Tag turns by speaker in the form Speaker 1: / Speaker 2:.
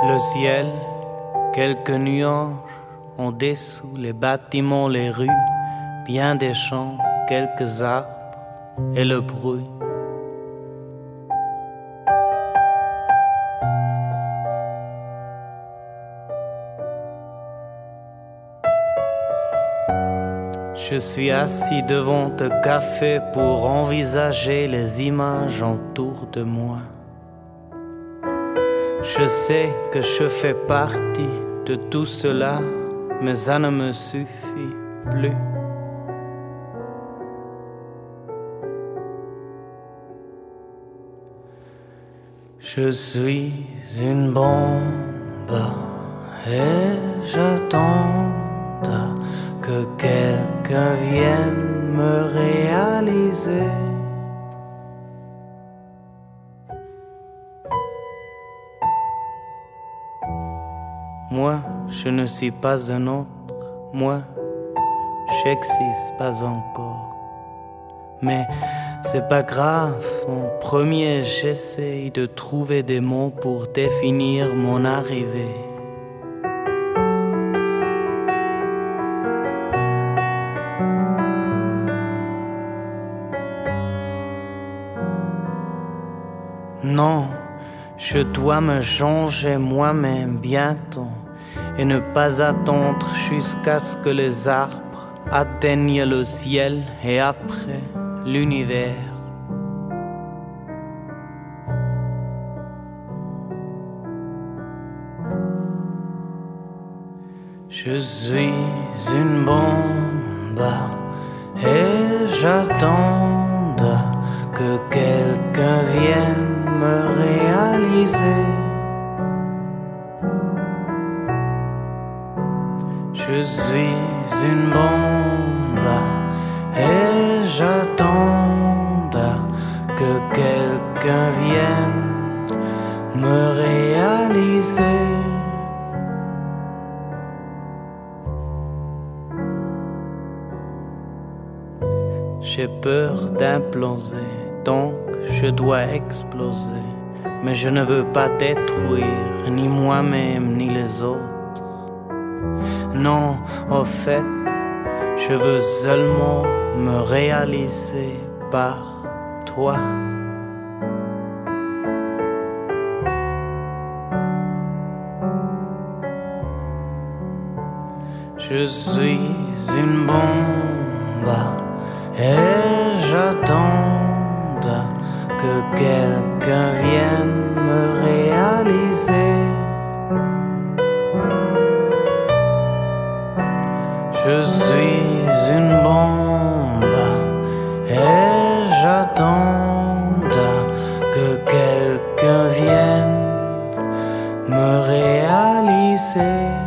Speaker 1: Le ciel, quelques nuages en dessous, les bâtiments, les rues, bien des champs, quelques arbres et le bruit. Je suis assis devant un café pour envisager les images autour de moi. Je sais que je fais partie de tout cela, mais ça ne me suffit plus. Je suis une bombe et j'attends que quelqu'un vienne me réaliser. Moi, je ne suis pas un autre. Moi, j'existe pas encore. Mais c'est pas grave. En premier, j'essaye de trouver des mots pour définir mon arrivée. Non, je dois me changer moi-même bientôt et ne pas attendre jusqu'à ce que les arbres atteignent le ciel et après l'univers. Je suis une bombe et j'attends que quelqu'un vienne me réaliser. Je suis une bombe et j'attends que quelqu'un vienne me réaliser. J'ai peur d'imploser, donc je dois exploser. Mais je ne veux pas détruire ni moi-même ni les autres. Non, au fait, je veux seulement me réaliser par toi. Je suis une bombe et j'attends que quelqu'un vienne me réaliser. Je suis une bombe et j'attends que quelqu'un vienne me réaliser.